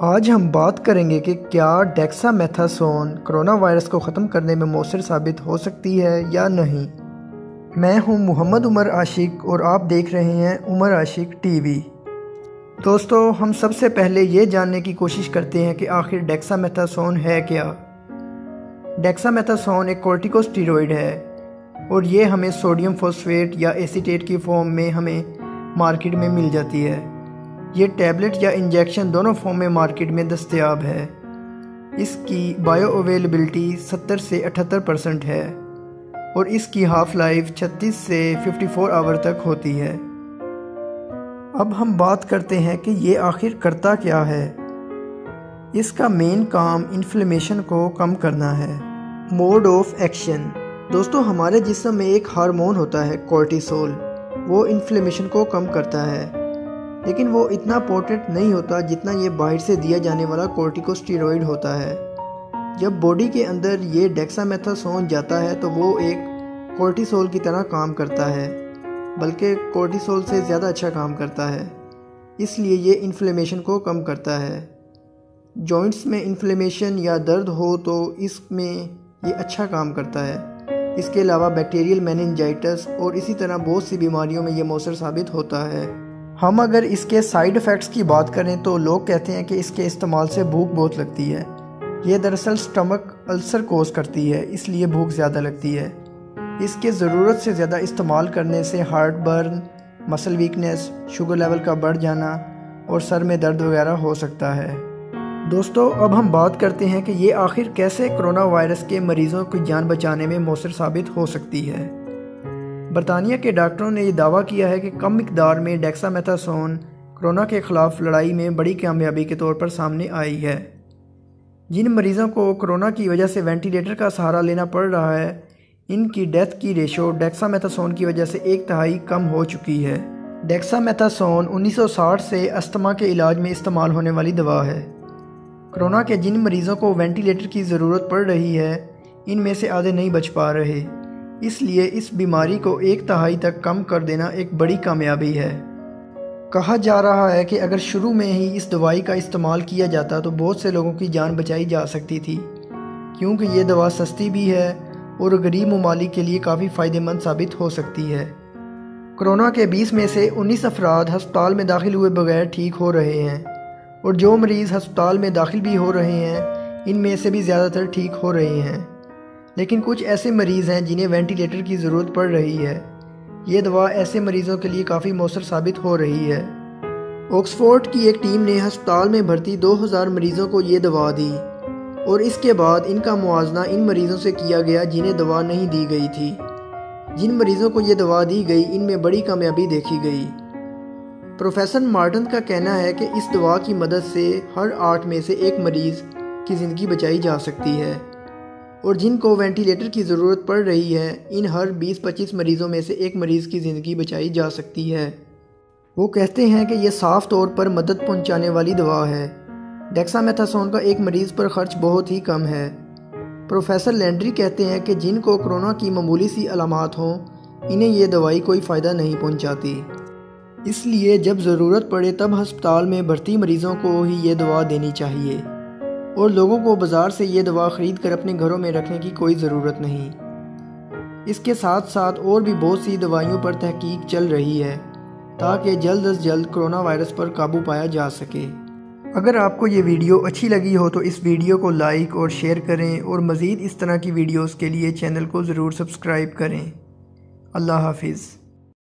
آج ہم بات کریں گے کہ کیا ڈیکسامیتھاسون کرونا وائرس کو ختم کرنے میں مؤثر ثابت ہو سکتی ہے یا نہیں۔ میں ہوں محمد عمر عاشق اور آپ دیکھ رہے ہیں عمر عاشق ٹی وی۔ دوستو، ہم سب سے پہلے یہ جاننے کی کوشش کرتے ہیں کہ آخر ڈیکسامیتھاسون ہے کیا۔ ڈیکسامیتھاسون ایک کورٹیکوسٹیروئڈ ہے اور یہ ہمیں سوڈیم فاسفیٹ یا ایسیٹیٹ کی فارم میں ہمیں مارکیٹ میں مل جاتی ہے۔ یہ ٹیبلٹ یا انجیکشن دونوں فارم میں مارکیٹ میں دستیاب ہے۔ اس کی بائیو اویلیبلٹی 70 سے 78% ہے اور اس کی ہاف لائف 36 سے 54 آور تک ہوتی ہے۔ اب ہم بات کرتے ہیں کہ یہ آخر کرتا کیا ہے۔ اس کا مین کام انفلیمیشن کو کم کرنا ہے۔ Mode of action. دوستو، ہمارے جسم میں ایک ہارمون ہوتا ہے کورٹیسول، وہ انفلیمیشن کو کم کرتا ہے، لیکن وہ اتنا پوٹنٹ نہیں ہوتا جتنا یہ باہر سے دیا جانے والا کورٹیکوسٹیروئڈ ہوتا ہے۔ جب باڈی کے اندر یہ ڈیکسامیتھاسون جاتا ہے تو وہ ایک کورٹیسول کی طرح کام کرتا ہے، بلکہ کورٹیسول سے زیادہ اچھا کام کرتا ہے، اس لیے یہ انفلیمیشن کو کم کرتا ہے۔ جوائنٹس میں انفلیمیشن یا درد ہو تو اس میں یہ اچھا کام کرتا ہے۔ اس کے علاوہ بیکٹیریل میننجائٹس اور اسی طرح بہت سی بیماریوں میں یہ مؤثر ثابت ہوتا ہے۔ ہم اگر اس کے سائیڈ ایفیکٹس کی بات کریں تو لوگ کہتے ہیں کہ اس کے استعمال سے بھوک بہت لگتی ہے۔ یہ دراصل سٹمک السر کوز کرتی ہے، اس لیے بھوک زیادہ لگتی ہے۔ اس کے ضرورت سے زیادہ استعمال کرنے سے heart burn, muscle weakness, sugar level کا بڑھ جانا اور سر میں درد وغیرہ ہو سکتا ہے۔ دوستو، اب ہم بات کرتے ہیں کہ یہ آخر کیسے کرونا وائرس کے مریضوں کی جان بچانے میں مؤثر ثابت ہو سکتی ہے۔ برطانیہ کے ڈاکٹروں نے یہ دعویٰ کیا ہے کہ کم مقدار میں ڈیکسامیتھاسون کرونا کے خلاف لڑائی میں بڑی کامیابی کے طور پر سامنے آئی ہے۔ جن مریضوں کو کرونا کی وجہ سے وینٹیلیٹر کا سہارا لینا پڑ رہا ہے، ان کی ڈیتھ کی ریشو ڈیکسامیتھاسون کی وجہ سے 1/3 کم ہو چکی ہے۔ ڈیکسامیتھاسون 1960 سے استھما کے علاج میں استعمال ہونے والی دوا ہے۔ کرونا کے جن مریضوں کو وینٹیلیٹر کی ضرورت پڑ رہی ہے، ان میں سے آدھے نہیں بچ پا رہے، اس لیے اس بیماری کو 1/3 تک کم کر دینا ایک بڑی کامیابی ہے۔ کہا جا رہا ہے کہ اگر شروع میں ہی اس دوائی کا استعمال کیا جاتا تو بہت سے لوگوں کی جان بچائی جا سکتی تھی، کیونکہ یہ دوا سستی بھی ہے اور غریب ممالک کے لیے کافی فائدہ مند ثابت ہو سکتی ہے۔ کرونا کے 20 میں سے 19 افراد ہسپتال میں داخل ہوئے بغیر ٹھیک ہو رہے ہیں، اور جو مریض ہسپتال میں داخل بھی ہو رہے ہیں ان میں سے بھی زیادہ تر ٹھیک ہو رہے ہیں، لیکن کچھ ایسے مریض ہیں جنہیں وینٹیلیٹر کی ضرورت پڑ رہی ہے۔ یہ دوا ایسے مریضوں کے لیے کافی مؤثر ثابت ہو رہی ہے۔ آکسفورڈ کی ایک ٹیم نے ہسپتال میں بھرتی 2000 مریضوں کو یہ دوا دی، اور اس کے بعد ان کا موازنہ ان مریضوں سے کیا گیا جنہیں دوا نہیں دی گئی تھی۔ جن مریضوں کو یہ دوا دی گئی ان میں بڑی کامیابی دیکھی گئی۔ پروفیسر مارٹن کا کہنا ہے کہ اس دوا کی مدد سے ہر 8 میں سے 1 مریض کی زندگی بچائی جا سکتی ہے، اور جن کو وینٹیلیٹر کی ضرورت پڑ رہی ہے ان ہر 20-25 مریضوں میں سے 1 مریض کی زندگی بچائی جا سکتی ہے۔ وہ کہتے ہیں کہ یہ صاف طور پر مدد پہنچانے والی دوا ہے۔ ڈیکسامیتھاسون کا ایک مریض پر خرچ بہت ہی کم ہے۔ پروفیسر لینڈری کہتے ہیں کہ جن کو کرونا کی معمولی سی علامات ہوں انہیں یہ دوائی کوئی فائدہ نہیں پہنچاتی، اس لیے جب ضرورت پڑے تب ہسپتال میں بھرتی مریضوں کو ہی یہ دوا دینی چاہیے، اور لوگوں کو بازار سے یہ دوا خرید کر اپنے گھروں میں رکھنے کی کوئی ضرورت نہیں۔ اس کے ساتھ ساتھ اور بھی بہت سی دوائیوں پر تحقیق چل رہی ہے تاکہ جلد از جلد کرونا وائرس پر قابو پایا جا سکے۔ اگر آپ کو یہ ویڈیو اچھی لگی ہو تو اس ویڈیو کو لائک اور شیئر کریں، اور مزید اس طرح کی ویڈیوز کے لیے چینل کو ضرور سبسکرائب کریں۔ اللہ حافظ۔